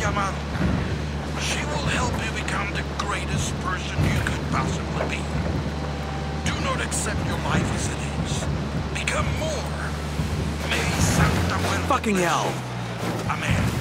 amado. She will help you become the greatest person you could possibly be. Do not accept your life as it is. Become more. May Santa Muerte Fucking hell. Amen.